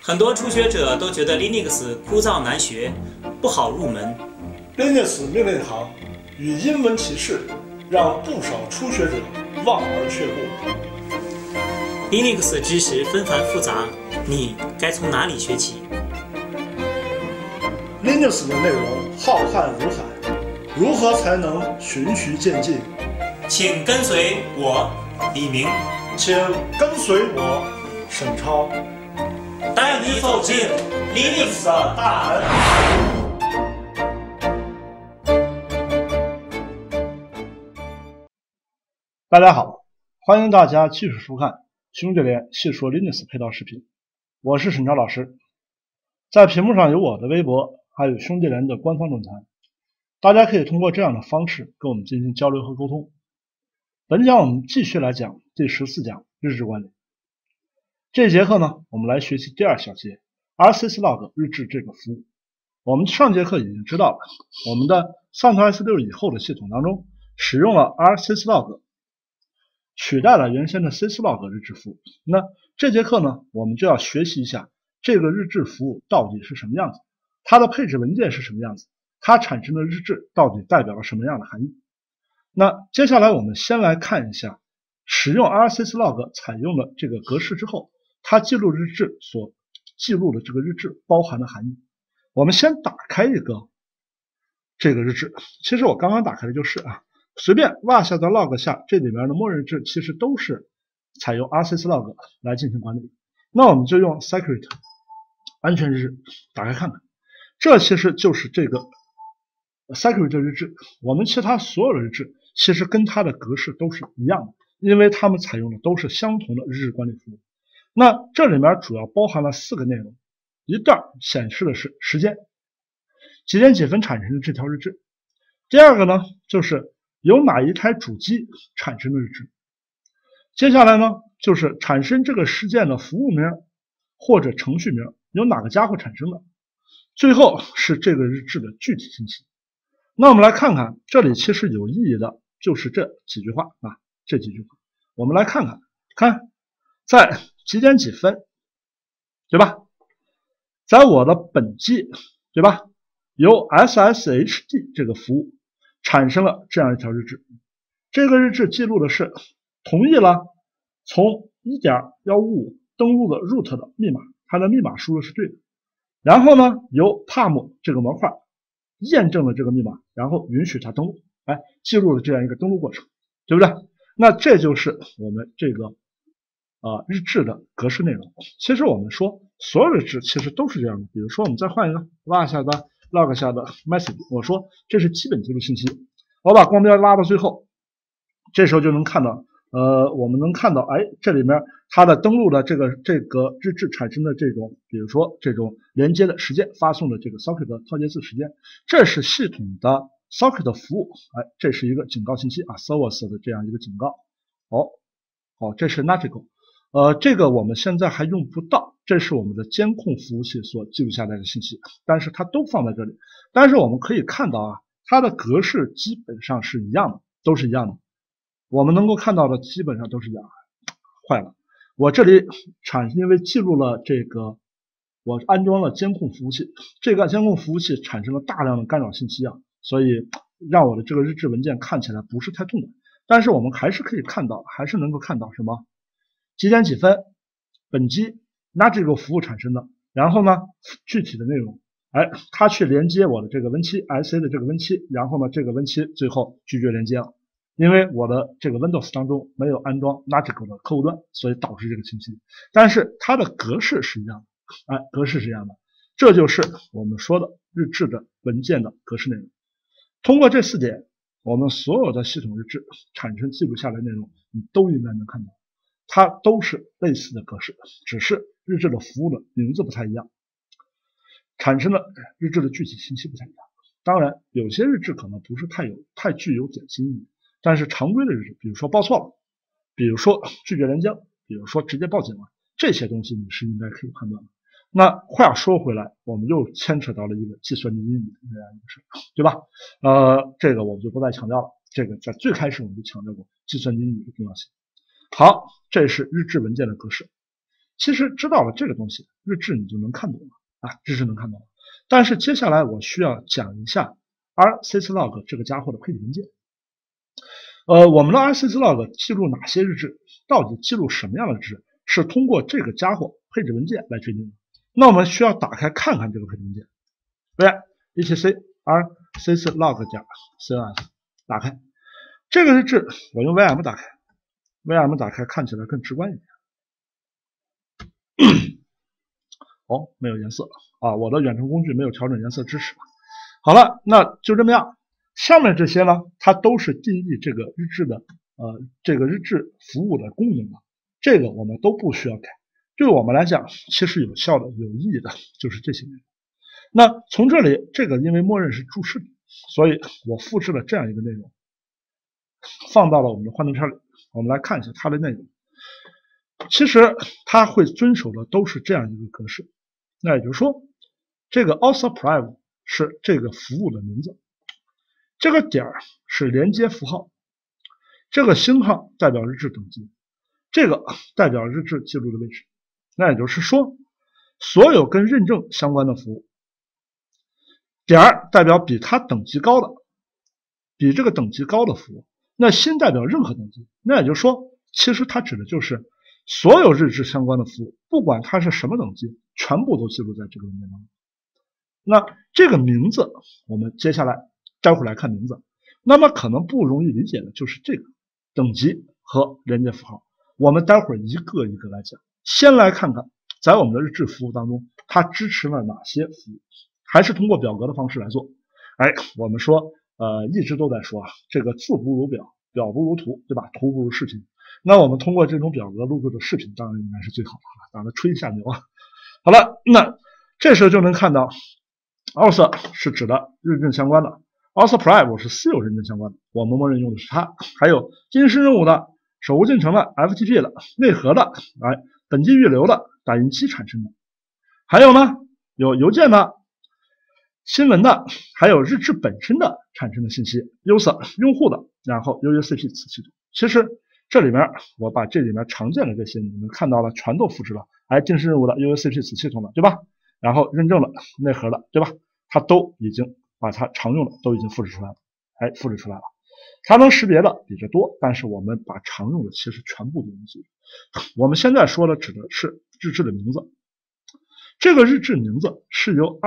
很多初学者都觉得 Linux 枯燥难学，不好入门。 Linux 命令行与英文骑士让不少初学者望而却步。 Linux 知识纷繁复杂，你该从哪里学起 ？Linux 的内容浩瀚如海，如何才能循序渐进？ 请跟随我，李明， 请跟随我，沈超， 带你走进 Linux 的大门。 大家好，欢迎大家继续收看兄弟连细说 Linux 配套视频，我是沈超老师。在屏幕上有我的微博，还有兄弟连的官方论坛，大家可以通过这样的方式跟我们进行交流和沟通。本讲我们继续来讲第14讲日志管理。这节课呢，我们来学习第2小节 rsyslog 日志这个服务。我们上节课已经知道了，我们的 CentOS 6以后的系统当中使用了 rsyslog， 取代了原先的 syslog 日志服务。那这节课呢，我们就要学习一下这个日志服务到底是什么样子，它的配置文件是什么样子，它产生的日志到底代表了什么样的含义。那接下来我们先来看一下使用 rsyslog 采用的这个格式之后，它记录日志所记录的这个日志包含的含义。我们先打开一个这个日志，其实我刚刚打开的就是随便挖下到 log 下，这里面的默认日志其实都是采用 rsyslog 来进行管理。那我们就用 secret 安全日志打开看看，这其实就是这个 secret 日志。我们其他所有的日志其实跟它的格式都是一样的，因为它们采用的都是相同的日志管理服务。那这里面主要包含了4个内容，一段显示的是时间，几点几分产生的这条日志。第二个呢，就是由哪一台主机产生的日志。接下来呢，就是产生这个事件的服务名或者程序名由哪个家伙产生的。最后是这个日志的具体信息。那我们来看看，这里其实有意义的就是这几句话这几句话。我们来看看，看在几点几分，对吧？在我的本机，对吧？由 SSHD 这个服务产生了这样一条日志。这个日志记录的是同意了从 1.155 登录的 root 的密码，它的密码输入是对的。然后呢，由 palm 这个模块验证了这个密码，然后允许它登录，记录了这样一个登录过程，对不对？那这就是我们这个日志的格式内容。其实我们说所有的日志其实都是这样的。比如说我们再换一个 var 下的 log 下的 message， 我说这是基本记录信息，我把光标拉到最后，这时候就能看到我们能看到这里面它的登录的这个日志产生的这种，比如说这种连接的时间，发送的这个 socket 的套接字时间，这是系统的 socket 服务，这是一个警告信息service 的这样一个警告。这是 Nautical， 这个我们现在还用不到，这是我们的监控服务器所记录下来的信息，但是它都放在这里。但是我们可以看到它的格式基本上是一样的，都是一样的。我们能够看到的基本上都是一样的。坏了，我这里因为记录了这个，我安装了监控服务器，这个监控服务器产生了大量的干扰信息所以让我的这个日志文件看起来不是太痛快。但是我们还是可以看到，还是能够看到什么几点几分本机拿这个服务产生的，然后呢具体的内容，它去连接我的这个 Win7 SA 的这个 Win7， 然后呢这个 Win7 最后拒绝连接了，因为我的这个 Windows 当中没有安装 Nautical 的客户端，所以导致这个信息。但是它的格式是一样的，格式是一样的。这就是我们说的日志的文件的格式内容。通过这4点，我们所有的系统日志产生记录下来的内容，你都应该能看到，它都是类似的格式，只是日志的服务的名字不太一样，产生的日志的具体信息不太一样。当然，有些日志可能不是太具有典型意义，但是常规的日志，比如说报错了，比如说拒绝连接，比如说直接报警了，这些东西你是应该可以判断的。那话说回来，我们又牵扯到了一个计算机英语的这样一个事，对吧？这个我们就不再强调了。这个在最开始我们就强调过计算机英语的重要性。好，这是日志文件的格式。 其实知道了这个东西，日志你就能看懂了啊，日志能看懂了。但是接下来我需要讲一下 rsyslog 这个家伙的配置文件。我们的 rsyslog 记录哪些日志，到底记录什么样的日志，是通过这个家伙配置文件来决定的。那我们需要打开看看这个配置文件 ，etc rsyslog.cs 打开这个日志，我用 VM 打开 ，VM 打开看起来更直观一点。哦，没有颜色啊，我的远程工具没有调整颜色支持。好了，那就这么样。下面这些呢，它都是定义这个日志的这个日志服务的功能的，这个我们都不需要改。对我们来讲，其实有效的、有意义的就是这些内容。那从这里，这个因为默认是注释的，所以我复制了这样一个内容，放到了我们的幻灯片里。我们来看一下它的内容。其实它会遵守的都是这样一个格式。那也就是说，这个 author_priv 是这个服务的名字，这个点是连接符号，这个星号代表日志等级，这个代表日志记录的位置。那也就是说，所有跟认证相关的服务，点代表比它等级高的，比这个等级高的服务，那星代表任何等级。那也就是说，其实它指的就是所有日志相关的服务，不管它是什么等级，全部都记录在这个文件当中。那这个名字，我们接下来待会儿来看名字。那么可能不容易理解的就是这个等级和连接符号，我们待会儿一个一个来讲。先来看看在我们的日志服务当中，它支持了哪些服务，还是通过表格的方式来做。我们说一直都在说啊，这个字不如表，表不如图，对吧？图不如视频。那我们通过这种表格录制的视频，当然应该是最好的了，让它吹一下牛啊。好了，那这时候就能看到 author 是指的认证相关的， author_priv 是私有认证相关的，我们默认用的是它。还有金石任务的、手无进程的、FTP 的、内核的、本地预留的、打印机产生的，还有呢有邮件的、新闻的，还有日志本身的产生的信息 user 用户的，然后 UUCP 子系统。其实这里面我把这里面常见的这些你们看到了，全都复制了。定时任务的 UUCP 子系统的，对吧？然后认证的、内核的，对吧？它都已经把它常用的都已经复制出来了。复制出来了。它能识别的比这多，但是我们把常用的其实全部都能记住。我们现在说的指的是日志的名字，这个日志名字是由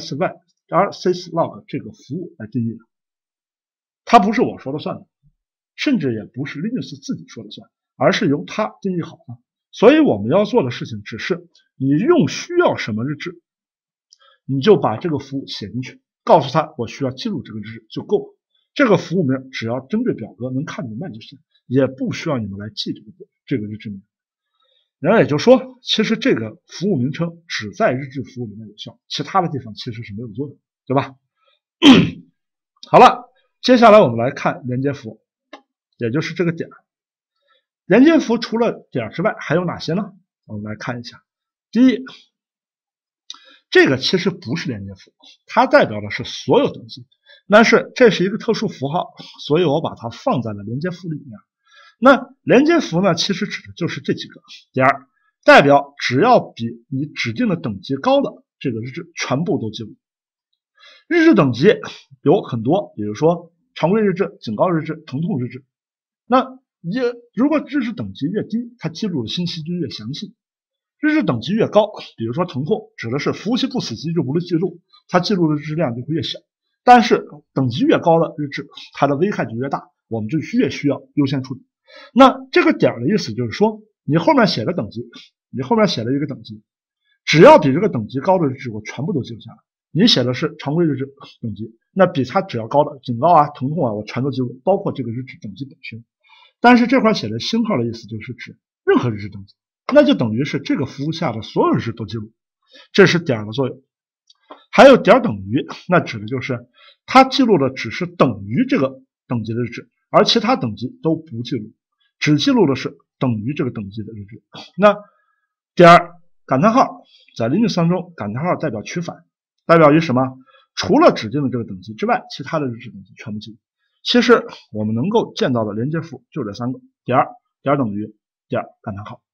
rsyslog 这个服务来定义的，它不是我说了算的，甚至也不是 Linux 自己说了算，而是由它定义好的。所以我们要做的事情只是你用需要什么日志，你就把这个服务写进去，告诉他我需要记录这个日志就够了。这个服务名只要针对表格能看明白就行，也不需要你们来记这个日志名。然后也就是说，其实这个服务名称只在日志服务里面有效，其他的地方其实是没有作用，对吧？好了，接下来我们来看连接符，也就是这个点。连接符除了点之外还有哪些呢？我们来看一下。第一，这个其实不是连接符，它代表的是所有等级，但是这是一个特殊符号，所以我把它放在了连接符里面。那连接符呢，其实指的就是这几个点，代表只要比你指定的等级高的这个日志全部都记录。日志等级有很多，比如说常规日志、警告日志、疼痛日志。那如果日志等级越低，它记录的信息就越详细；日志等级越高，比如说疼痛，指的是服务器不死机就不会记录，它记录的质量就会越小。但是等级越高的日志，它的危害就越大，我们就越需要优先处理。那这个点的意思就是说，你后面写的等级，你后面写了一个等级，只要比这个等级高的日志，我全部都记录下来。你写的是常规日志等级，那比它只要高的警告啊、疼痛啊，我全都记录，包括这个日志等级本身。但是这块写的星号的意思就是指任何日志等级，那就等于是这个服务下的所有日志都记录，这是点的作用。还有点等于，那指的就是它记录的只是等于这个等级的日志，而其他等级都不记录，只记录的是等于这个等级的日志。那点感叹号在 Linux 当中，感叹号代表取反，代表于什么？除了指定的这个等级之外，其他的日志等级全部记录。其实我们能够见到的连接符就这三个：点等于点感叹号。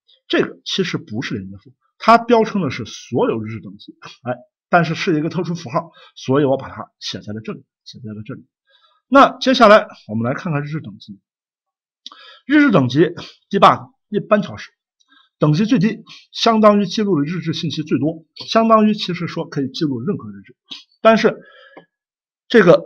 这个其实不是连接符，它标称的是所有日志等级，但是是一个特殊符号，所以我把它写在了这里，那接下来我们来看看日志等级。日志等级 debug 一般调试，等级最低相当于记录的日志信息最多，相当于其实说可以记录任何日志，但是这个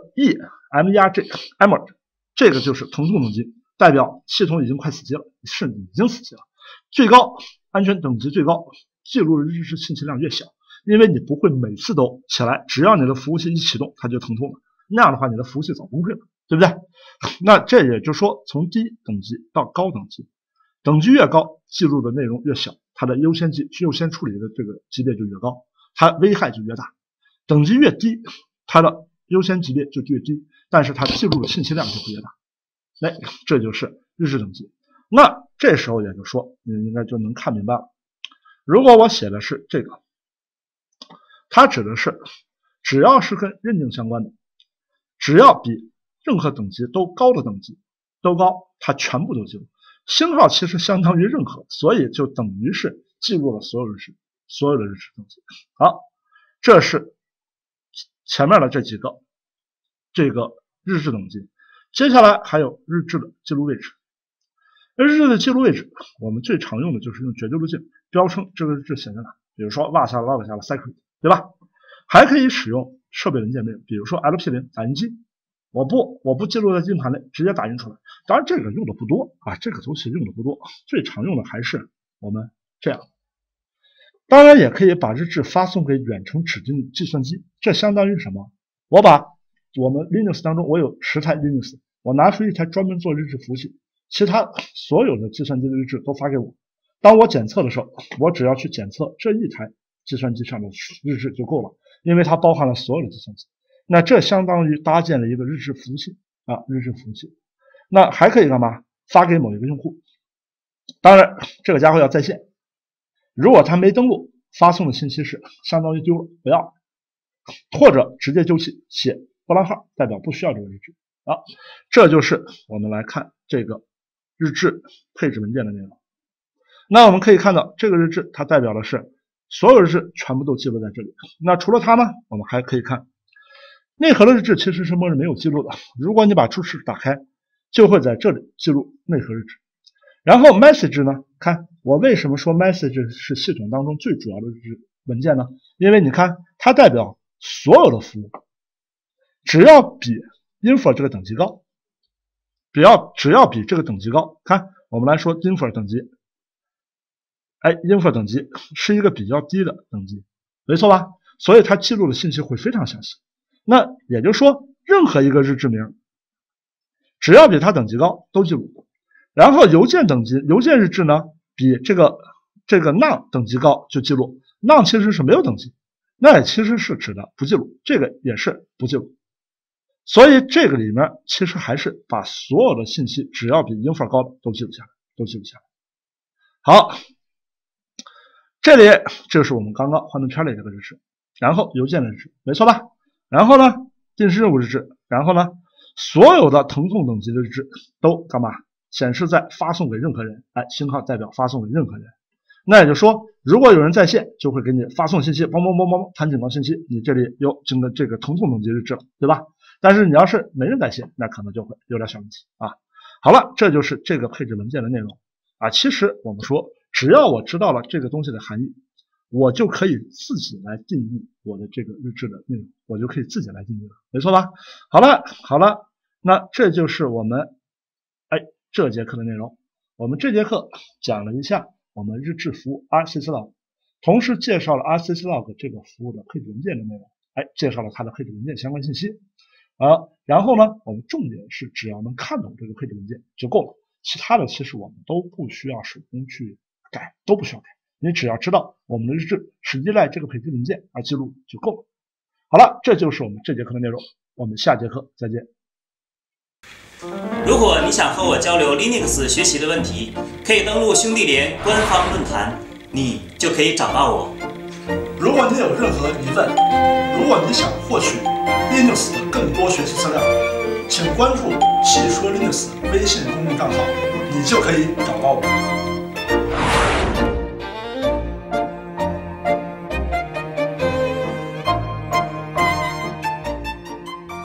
emerge 这个就是疼痛等级，代表系统已经快死机了，甚至已经死机了。最高安全等级最高，记录的日志信息量越小，因为你不会每次都起来，只要你的服务器一启动它就疼痛了，那样的话你的服务器早崩溃了，对不对？那这也就是说从低等级到高等级，等级越高记录的内容越小，它的优先处理的这个级别就越高，它危害就越大。等级越低它的优先级别就越低，但是它记录的信息量就会越大。这就是日志等级。那这时候也就是说你应该就能看明白了，如果我写的是这个，它指的是只要是跟认证相关的，只要比任何等级都高的等级都高，它全部都记录。星号其实相当于任何，所以就等于是记录了所有的日志等级。好，这是前面的这几个日志等级。接下来还有日志的记录位置。日志的记录位置我们最常用的就是用绝对路径标称这个日志写在哪，比如说 var 下了 log 下了 secret， 对吧？还可以使用设备文件名，比如说 LP0 打印机，我不记录在硬盘内，直接打印出来。当然这个用的不多这个东西用的不多，最常用的还是我们这样。当然也可以把日志发送给远程指定计算机，这相当于什么？我把我们 Linux 当中我有10台 Linux， 我拿出一台专门做日志服务器，其他所有的计算机的日志都发给我。当我检测的时候，我只要去检测这一台计算机上的日志就够了，因为它包含了所有的计算机。那这相当于搭建了一个日志服务器日志服务器。那还可以干嘛？发给某一个用户。当然这个家伙要在线，如果他没登录，发送的信息是相当于丢了，不要，或者直接丢弃，写波浪号，代表不需要这个日志。这就是我们来看这个日志配置文件的内容。那我们可以看到这个日志它代表的是所有日志全部都记录在这里。那除了它呢，我们还可以看内核的日志其实是默认没有记录的，如果你把注释打开，就会在这里记录内核日志。然后 message 呢，看我为什么说 message 是系统当中最主要的日志文件呢？因为你看它代表所有的服务，只要比 info 这个等级高，只要比这个等级高，看我们来说 info 等级，info 等级是一个比较低的等级，没错吧？所以它记录的信息会非常详细。那也就是说任何一个日志名只要比它等级高都记录。然后邮件日志呢，比这个 none 等级高就记录， none 其实是没有等级，那也其实是指的不记录，这个也是不记录。所以这个里面其实还是把所有的信息只要比 info 高的都记录下来。好，这里就是我们刚刚幻灯片里这个日志，然后邮件的日志，没错吧？然后呢定时任务日志，然后呢所有的疼痛等级的日志都干嘛？显示在发送给任何人，星号代表发送给任何人。那也就是说如果有人在线，就会给你发送信息，弹警告信息，你这里有整个这个疼痛等级日志了，对吧？但是你要是没人在线，那可能就会有点小问题好了，这就是这个配置文件的内容其实我们说只要我知道了这个东西的含义，我就可以自己来定义我的这个日志的内容，我就可以自己来定义了，没错吧？好了，那这就是我们这节课的内容。我们这节课讲了一下我们日志服务 rcclog， 同时介绍了 rcclog 这个服务的配置文件的内容，介绍了它的配置文件相关信息然后呢我们重点是只要能看懂这个配置文件就够了，其他的其实我们都不需要手工去改，都不需要改，你只要知道我们的日志是依赖这个配置文件而记录就够了。好了，这就是我们这节课的内容，我们下节课再见。 如果你想和我交流 Linux 学习的问题，可以登录兄弟连官方论坛，你就可以找到我。 如果你有任何疑问，如果你想获取 Linux 的更多学习资料，请关注细说 Linux 微信公众账号，你就可以找到我。